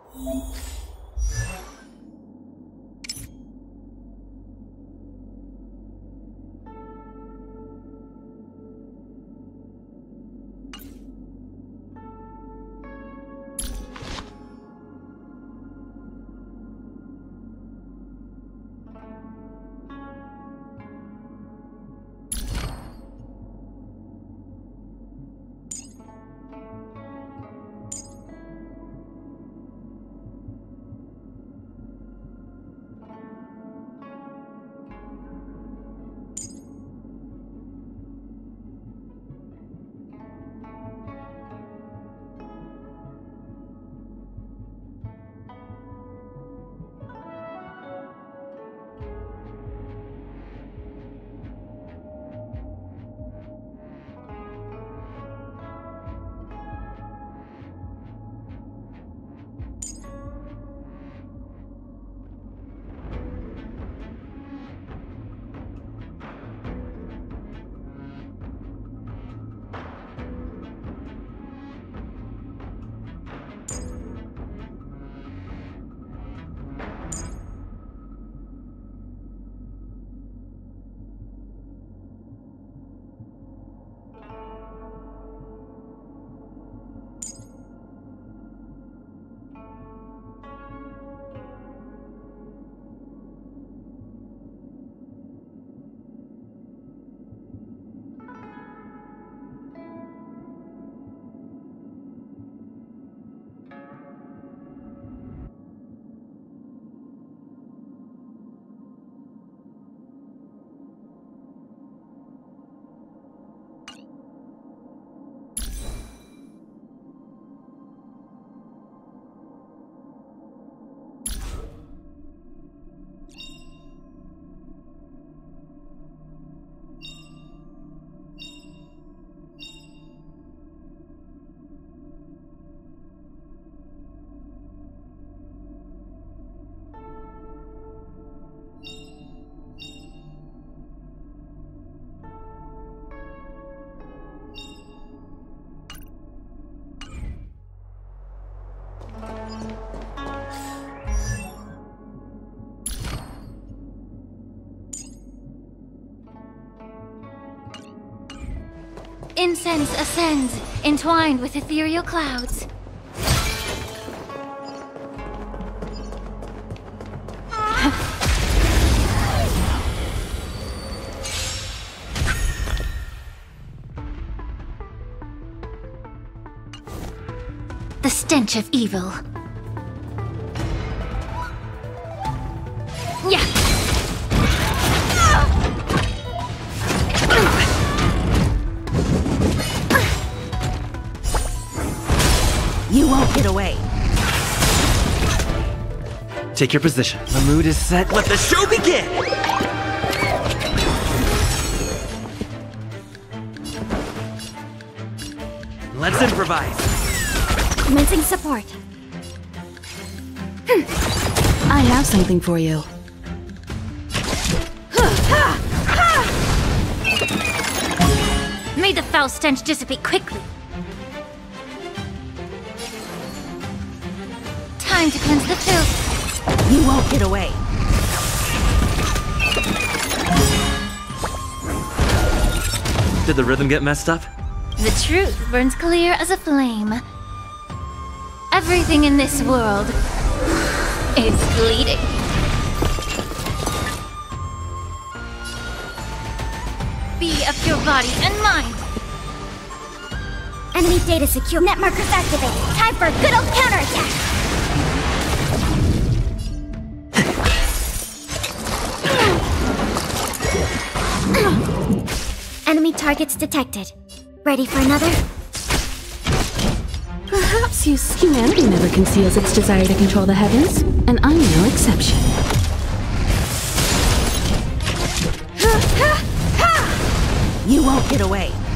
Incense ascends, entwined with ethereal clouds. The stench of evil. Yeah. You won't get away. Take your position. The mood is set. Let the show begin! Let's improvise. Commencing support. I have something for you. May the foul stench dissipate quickly. Time to cleanse the filth. You won't get away. Did the rhythm get messed up? The truth burns clear as a flame. Everything in this world is bleeding. Be of your body and mind. Enemy data secure. Net markers activated. Time for a good old counterattack. Enemy targets detected. Ready for another? Perhaps humanity never conceals its desire to control the heavens, and I'm no exception. You won't get away.